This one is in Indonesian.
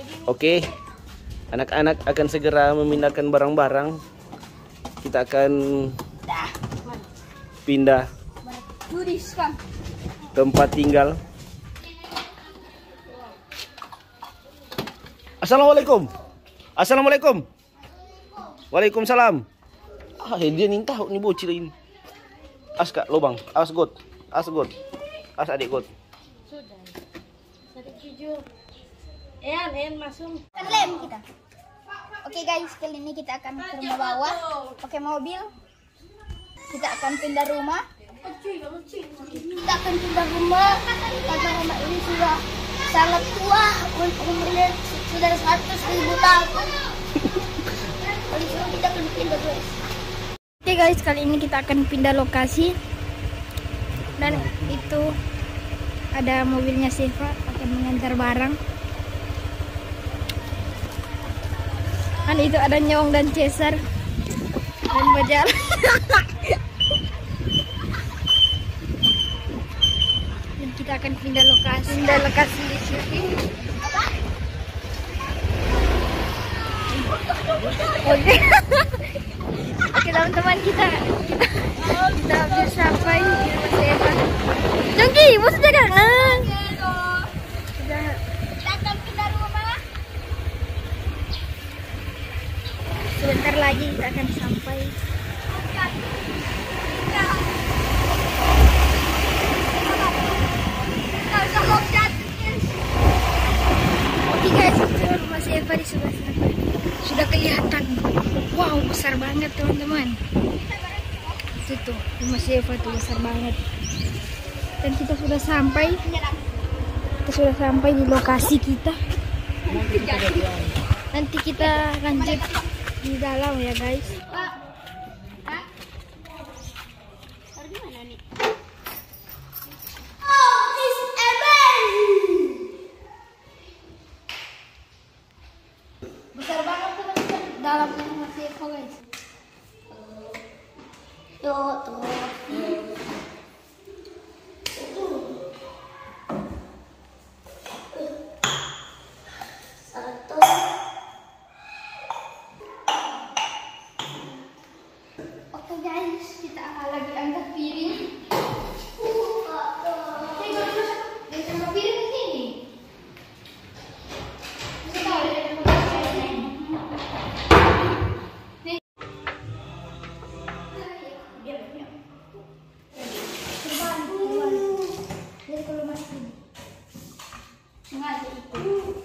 Oke, anak-anak akan segera memindahkan barang-barang. Kita akan pindah tempat tinggal. Assalamualaikum. Assalamualaikum. Waalaikumsalam. Dia nintah nih bocil ini. Kak, lubang. Awas got. Awas adik got. Sudah. 107. Ean masuk. Lem kita. Oke guys, kali ini kita akan ke rumah bawah pakai mobil. Kita akan pindah rumah. Kita akan pindah rumah karena rumah ini sudah sangat tua. Umurnya sudah 100.000 tahun. Kali ini kita akan pindah guys. Oke guys, kali ini kita akan pindah lokasi. Dan itu ada mobilnya Siva akan mengantar barang. Kan itu ada Nyong dan Cesar dan Bajar. Dan kita akan pindah lokasi di sini. Oke. Oke teman-teman, kita hampir sampai di rumah Siva. Jongki, maksudnya kan? Kita akan pindah rumah. Sebentar lagi kita akan sampai. Oke guys, itu rumah Siva di sebelah sana. Sudah kelihatan. Wow, besar banget teman-teman. Itu tuh rumah Siva tuh besar banget. Dan kita sudah sampai. Di lokasi kita. Nanti kita lanjut di dalam ya guys. Besar banget teman-teman dalam rumah Siva guys. Tuh. Oke guys, kita lagi angkat piring. Taruh piring di sini. Sengaja itu.